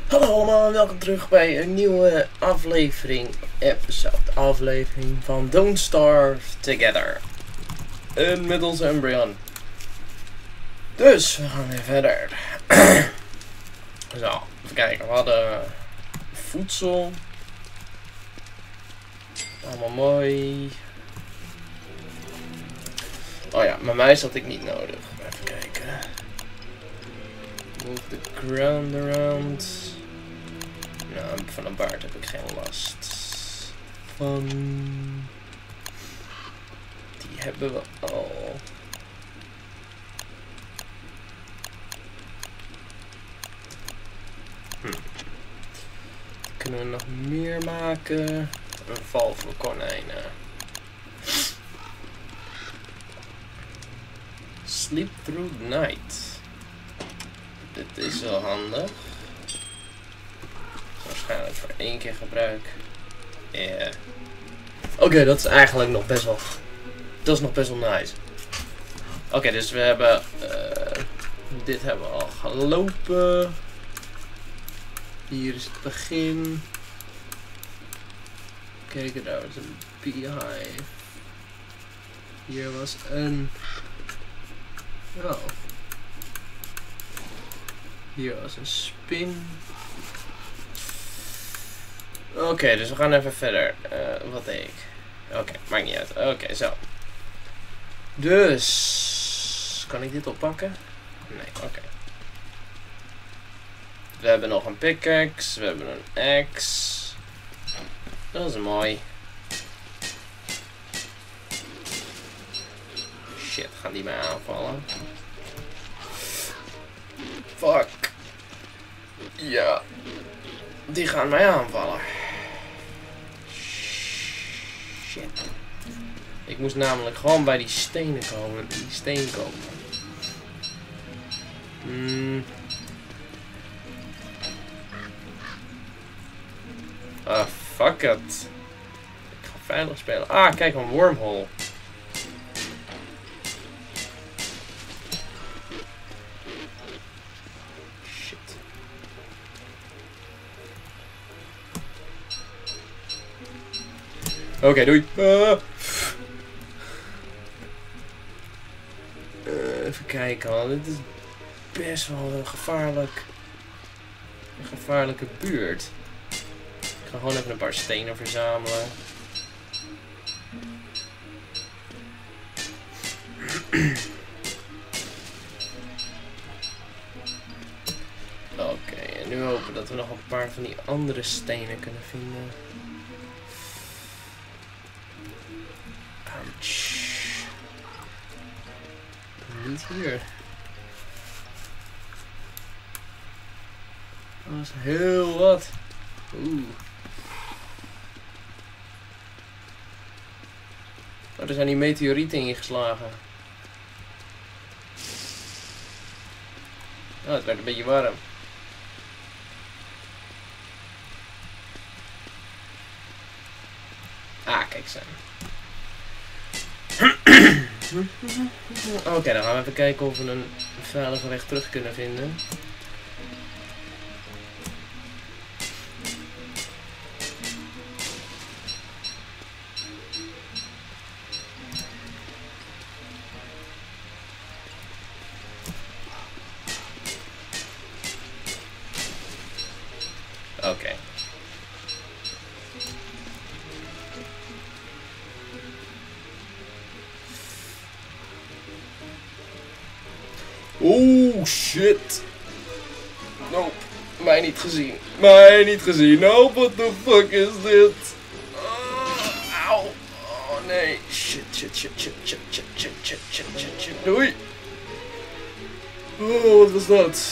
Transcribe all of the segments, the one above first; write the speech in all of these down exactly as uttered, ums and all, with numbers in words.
Hallo allemaal en welkom terug bij een nieuwe aflevering, episode, aflevering van Don't Starve Together. En met onze Umbreon. Dus, we gaan weer verder. Zo, even kijken, we hadden voedsel. Allemaal mooi. Oh ja, mijn muis had ik niet nodig. Even kijken. Move the ground around. Nou, van een baard heb ik geen last van. Die hebben we al. Hm. Kunnen we nog meer maken? Een val voor konijnen. Sleep through the night. Dit is wel handig. Waarschijnlijk voor één keer gebruik. Ja. Yeah. Oké, okay, dat is eigenlijk nog best wel. Dat is nog best wel nice. Oké, okay, dus we hebben. Uh, dit hebben we al gelopen. Hier is het begin. Kijk, daar was een beehive. Hier was een. Oh. Hier was een spin. Oké, okay, dus we gaan even verder. Uh, wat deed ik? Oké, okay, maakt niet uit. Oké, okay, zo. Dus. Kan ik dit oppakken? Nee, oké. Okay. We hebben nog een pickaxe. We hebben een axe. Dat is mooi. Shit, gaan die mij aanvallen? Fuck. Ja. Die gaan mij aanvallen. Shit. Ik moest namelijk gewoon bij die stenen komen. Die steen komen. Hmm. Ah, fuck it. Ik ga veilig spelen. Ah, kijk, een wormhole. Oké, okay, doei. Uh. Uh, even kijken, man. Dit is best wel een gevaarlijk, een gevaarlijke buurt. Ik ga gewoon even een paar stenen verzamelen. Oké, okay, en nu hopen dat we nog een paar van die andere stenen kunnen vinden. Niet hier. Dat is heel wat. Oeh. Oh, er zijn die meteorieten ingeslagen. Oh, het werd een beetje warm. Ah, kijk eens aan. Oké, okay, dan gaan we even kijken of we een veilige weg terug kunnen vinden. Oké. Okay. Oh shit. Nope. Mij niet gezien. Mij niet gezien. Nope, what the fuck is dit? Oh, auw. Oh nee. Shit, shit, shit, shit, shit, shit, shit, shit, shit, shit, shit. Doei. Oh, wat was dat?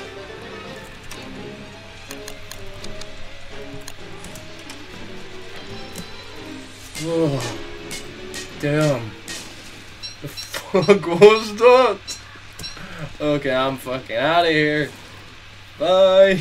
Oh. Damn. The fuck was dat? Oké, okay, I'm fucking out of here. Bye.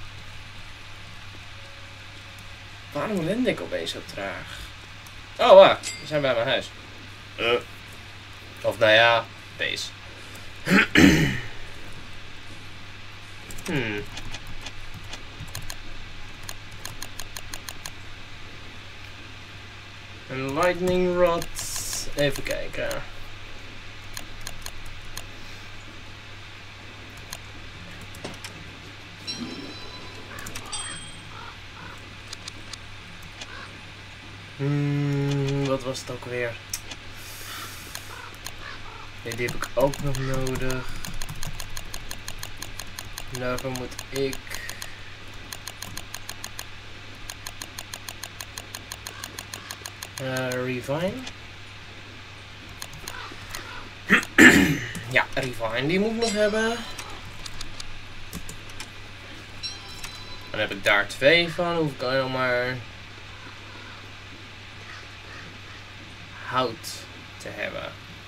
Waarom rende ik opeens zo traag? Oh, wacht. We zijn bij mijn huis. Uh. Of nou ja, base. hmm. Een lightning rod. Even kijken. Hmm, wat was het ook weer? Nee, die heb ik ook nog nodig. Daarvoor moet ik... Uh, Refine. Ja, Refine die moet ik nog hebben. Dan heb ik daar twee van. Hoef ik alleen nog maar hout te hebben.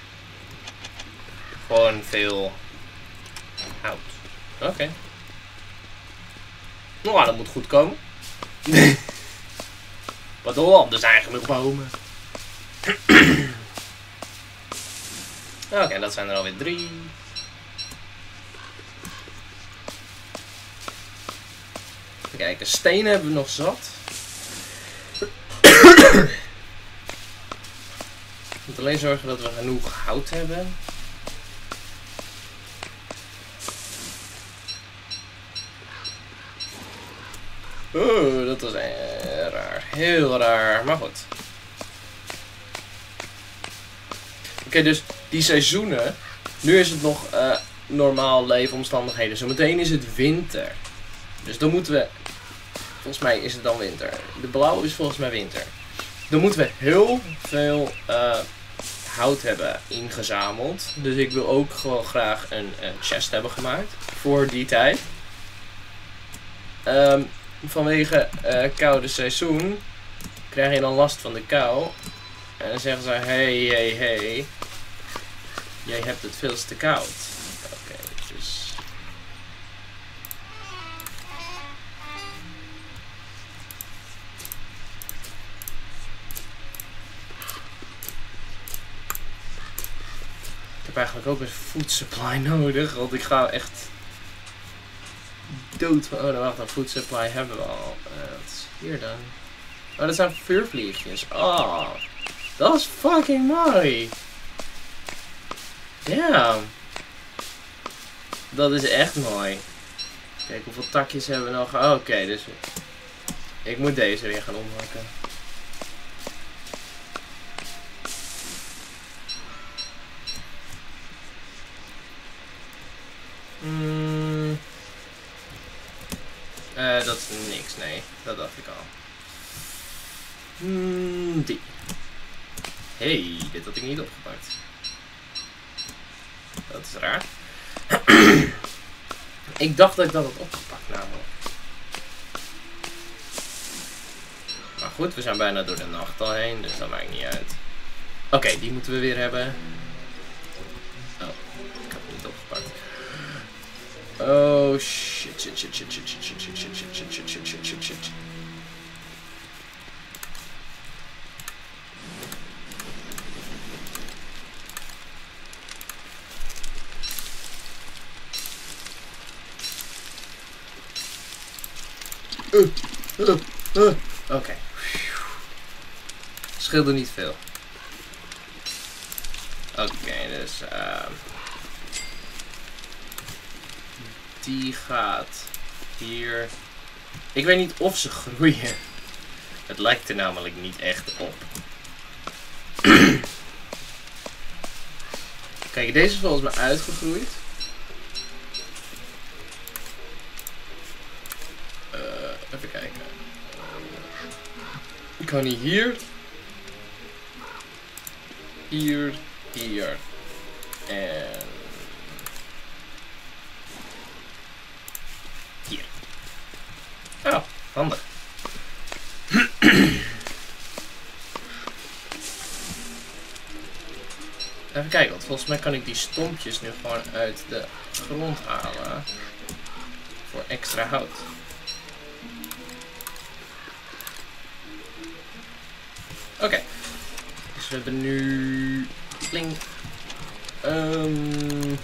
Gewoon veel hout. Oké. Okay. Nou, dat moet goed komen. Wat dan? Er zijn genoeg bomen. Oké, okay, dat zijn er alweer drie. Even kijken, stenen hebben we nog zat. We moeten alleen zorgen dat we genoeg hout hebben. Oeh, dat was uh, raar. Heel raar, maar goed. Oké, okay, dus die seizoenen. Nu is het nog uh, normaal leefomstandigheden. Zometeen is het winter. Dus dan moeten we... Volgens mij is het dan winter. De blauwe is volgens mij winter. Dan moeten we heel veel uh, hout hebben ingezameld. Dus ik wil ook gewoon graag een, een chest hebben gemaakt. Voor die tijd. Um, vanwege uh, koude seizoen krijg je dan last van de kou. En dan zeggen ze, hey, hey, hey. Jij hebt het veel te koud. Oké, okay, dus... Ik heb eigenlijk ook een food supply nodig, want ik ga echt dood van... Oh, dan wacht, een food supply hebben we al. Uh, wat is hier dan? Oh, dat zijn vuurvliegjes. Oh, dat is fucking mooi. Ja. Dat is echt mooi. Kijk, hoeveel takjes hebben we nog? Oh, oké, okay, dus ik moet deze weer gaan omhakken. Mm. Uh, dat is niks, nee. Dat dacht ik al. Mm, die. Hey, dit had ik niet opgepakt. Dat is raar. Ik dacht dat ik dat had opgepakt namelijk. Maar goed, we zijn bijna door de nacht al heen, dus dat maakt niet uit. Oké, okay, die moeten we weer hebben. Oh, ik heb het niet opgepakt. Oh shit, shit, shit, shit, shit, shit, shit, shit, shit, shit, shit, shit, shit, shit, shit, shit. Uh, uh, uh. Oké. Okay. Scheelde niet veel. Oké, okay, dus uh, die gaat hier. Ik weet niet of ze groeien. Het lijkt er namelijk niet echt op. Kijk, deze is volgens mij uitgegroeid. Uh, even kijken. Ik kan niet hier. Hier. Hier. En... hier. Oh, handig. Even kijken, want volgens mij kan ik die stompjes nu gewoon uit de grond halen. Voor extra hout. Oké. Okay. Dus we hebben nu... Pling. Um...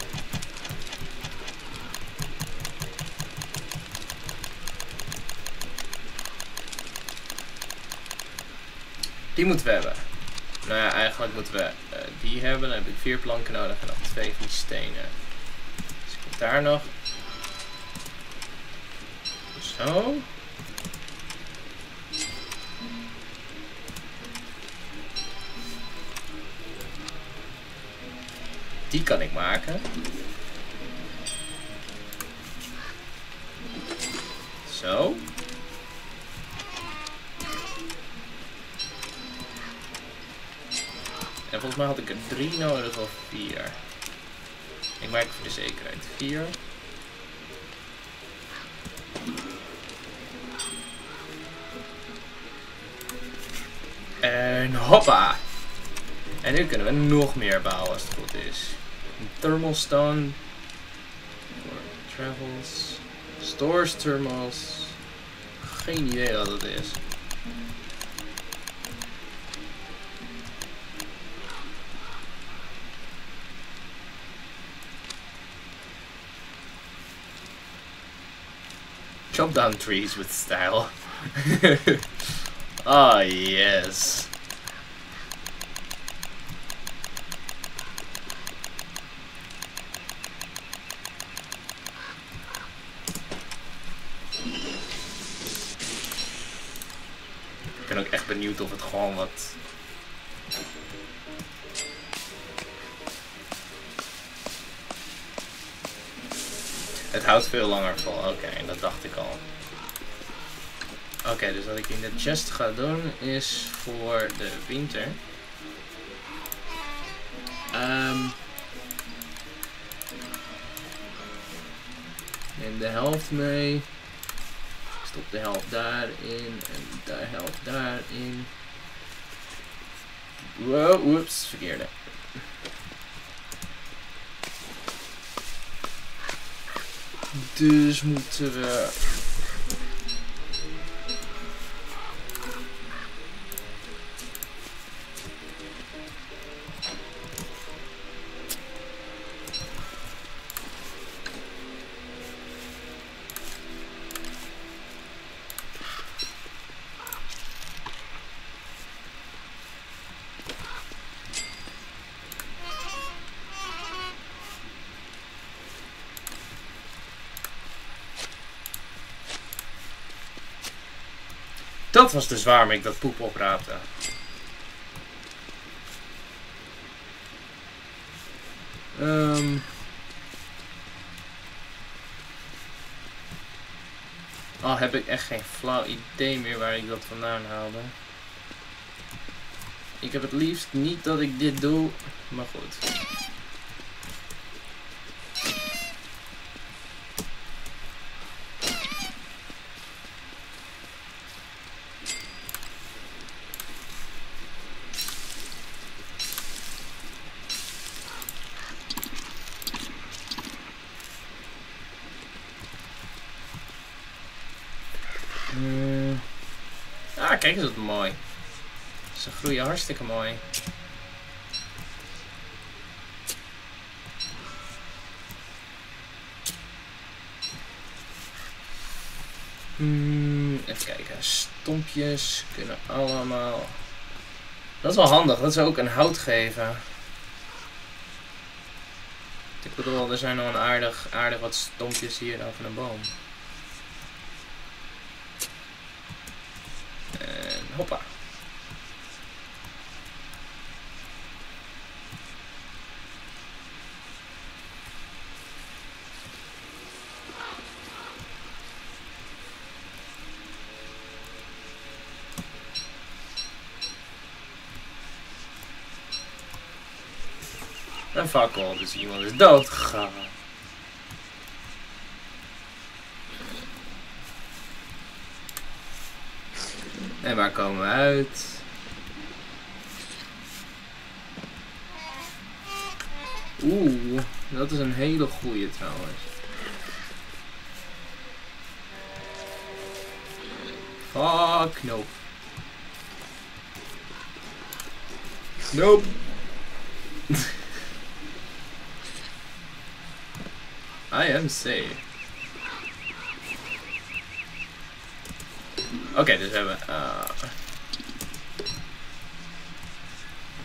Die moeten we hebben. Nou ja, eigenlijk moeten we uh, die hebben. Dan heb ik vier planken nodig en nog twee van die stenen. Dus ik heb daar nog. Zo. Die kan ik maken. Zo. En volgens mij had ik er drie nodig of vier. Ik maak voor de zekerheid vier. En hoppa! En nu kunnen we nog meer bouwen als het goed is. Een thermal stone. Voor travels. Stores thermals. Geen idee wat het is. Chop down trees with style. Oh yes. Ik ben ook echt benieuwd of het gewoon wat... Het houdt veel langer vol. Oké, okay, dat dacht ik al. Oké, okay, dus wat ik in de chest ga doen is voor de winter. Um, neem de helft mee. Stop de helft daarin en de helft daarin. Wow, whoops, verkeerde. Dus moeten we... Dat was dus waarom ik dat poep opraapte. Um. Al heb ik echt geen flauw idee meer waar ik dat vandaan haalde. Ik heb het liefst niet dat ik dit doe, maar goed. Kijk eens wat mooi. Ze groeien hartstikke mooi. Hmm, even kijken. Stompjes kunnen allemaal... Dat is wel handig. Dat ze ook een hout geven. Ik bedoel, er zijn nog een aardig, aardig wat stompjes hier dan van een boom. Hoppa. En fakkel, dus iemand is dood gegaan. En waar komen we uit? Oeh, dat is een hele goeie trouwens. Fuck, nope. Nope. I am safe. Oké, okay, dus we hebben... Uh...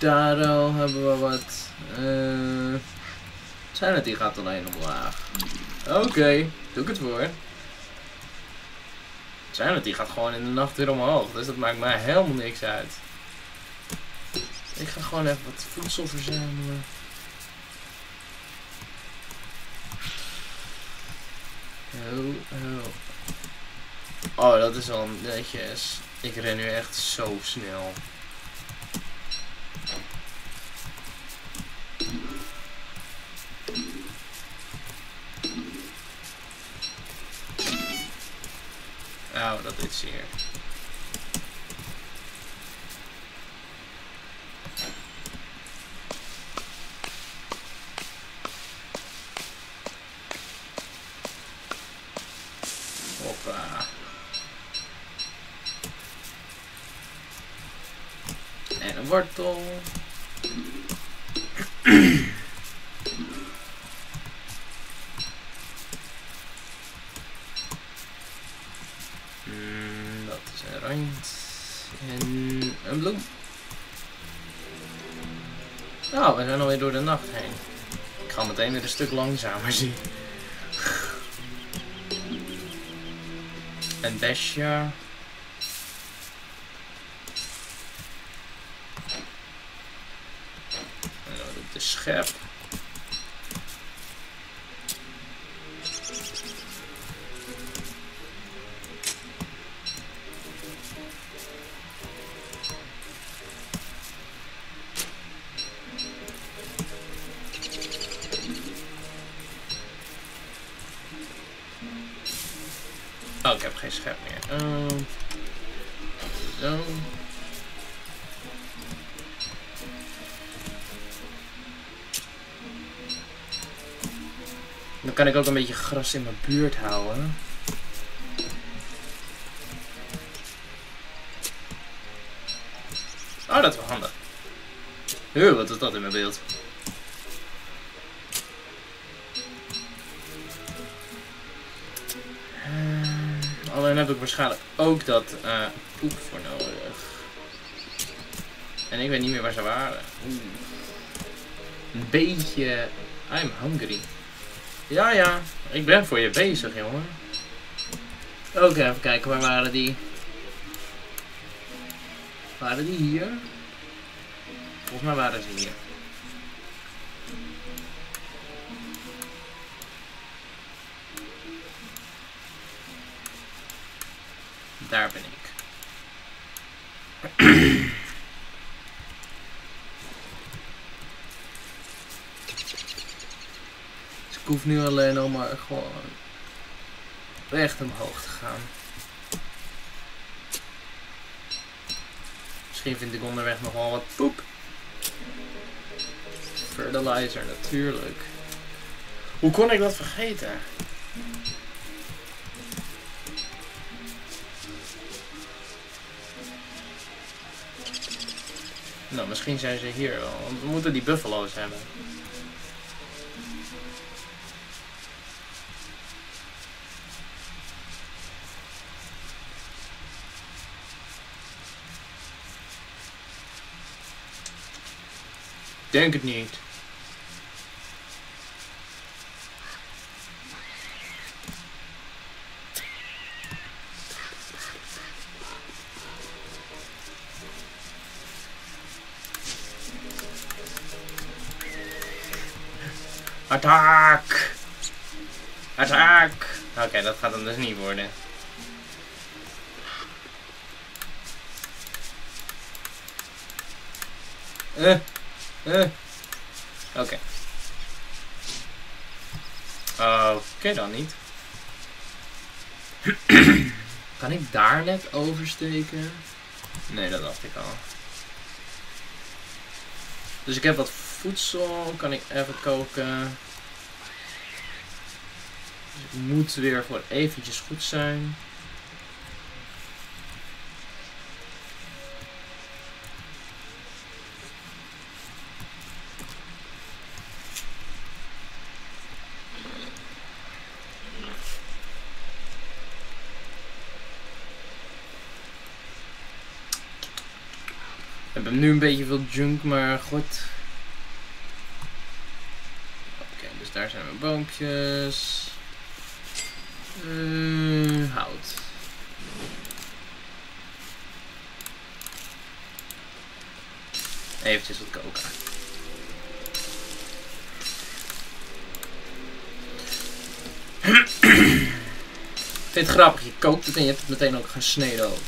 Daar al hebben we wat. Uh, Sanity gaat alleen omlaag. Oké, okay, doe ik het voor. Sanity gaat gewoon in de nacht weer omhoog. Dus dat maakt mij helemaal niks uit. Ik ga gewoon even wat voedsel verzamelen. Oh, oh. Oh, dat is al netjes. Ik ren nu echt zo snel. Oh, dat is hier. Hoppa. En een wortel. mm, dat is een rand. En een bloem. Oh, we zijn alweer door de nacht heen. Ik ga meteen weer een stuk langzamer zien. Een besje. En dan doe ik de schep. Oh, ik heb geen schep meer. Uh, zo. Dan kan ik ook een beetje gras in mijn buurt houden. Oh, dat is wel handig. Huh, wat is dat in mijn beeld? Alleen heb ik waarschijnlijk ook dat uh, poep voor nodig. En ik weet niet meer waar ze waren. Oeh. Een beetje... I'm hungry. Ja, ja. Ik ben voor je bezig, jongen. Oké, okay, even kijken. Waar waren die? Waren die hier? Volgens mij waren ze hier. Daar ben ik. Dus ik hoef nu alleen nog maar gewoon recht omhoog te gaan. Misschien vind ik onderweg nog wel wat poep. Fertilizer natuurlijk. Hoe kon ik dat vergeten? Nou, misschien zijn ze hier wel, want we moeten die buffalo's hebben. Denk het niet. Attack! Attack! Oké, okay, dat gaat hem dus niet worden. Eh, eh. Oké. Okay. Oké okay, dan niet. Kan ik daar net oversteken? Nee, dat dacht ik al. Dus ik heb wat voedsel, kan ik even koken. Dus het moet weer voor eventjes goed zijn. hebben nu een beetje veel junk, maar goed. Oké, okay, dus daar zijn mijn boompjes. Uh, hout. Eventjes wat koken. Ik vind het grappig, je kookt het en je hebt het meteen ook gesneden ook.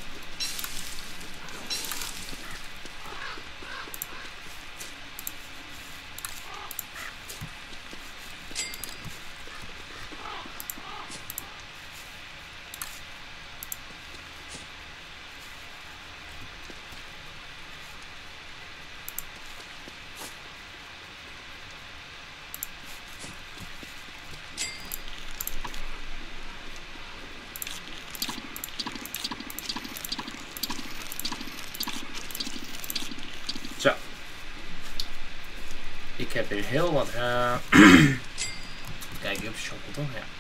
Zo. Ik heb hier heel wat. Uh... Kijk, op shoppen toch? Ja.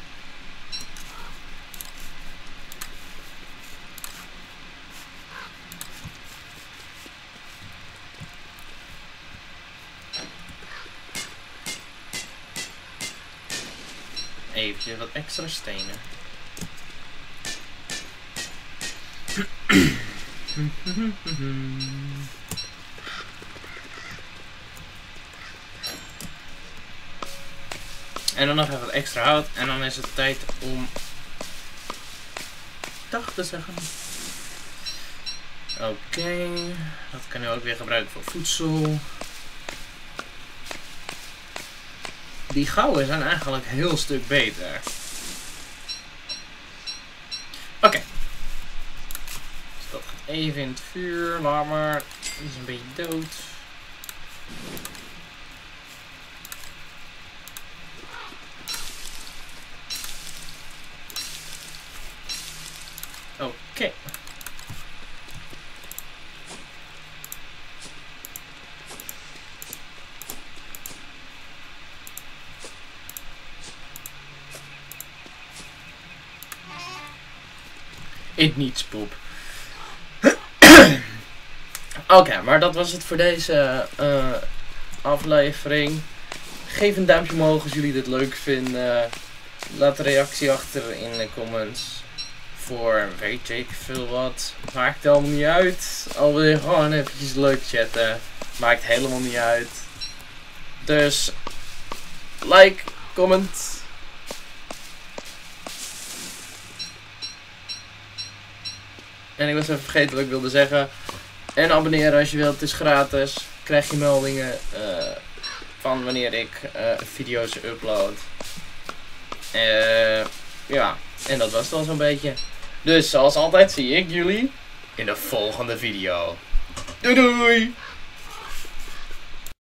Even wat extra stenen. En dan nog even wat extra hout. En dan is het tijd om dag te zeggen. Oké. Okay. Dat kan je ook weer gebruiken voor voedsel. Die gouden zijn eigenlijk een heel stuk beter. Oké. Okay. Dus dat gaat even in het vuur. Laat maar. Die is een beetje dood. Oké. Okay. In niets poep. Oké, okay, maar dat was het voor deze uh, aflevering. Geef een duimpje omhoog als jullie dit leuk vinden. Laat een reactie achter in de comments. Voor weet ik veel wat. Maakt helemaal niet uit. Al wil je gewoon eventjes leuk chatten. Maakt helemaal niet uit. Dus like, comment. En ik was even vergeten wat ik wilde zeggen. En abonneren als je wilt, het is gratis. Krijg je meldingen uh, van wanneer ik uh, video's upload. Uh, ja, en dat was het al zo'n beetje. Dus zoals altijd zie ik jullie in de volgende video. Doei doei!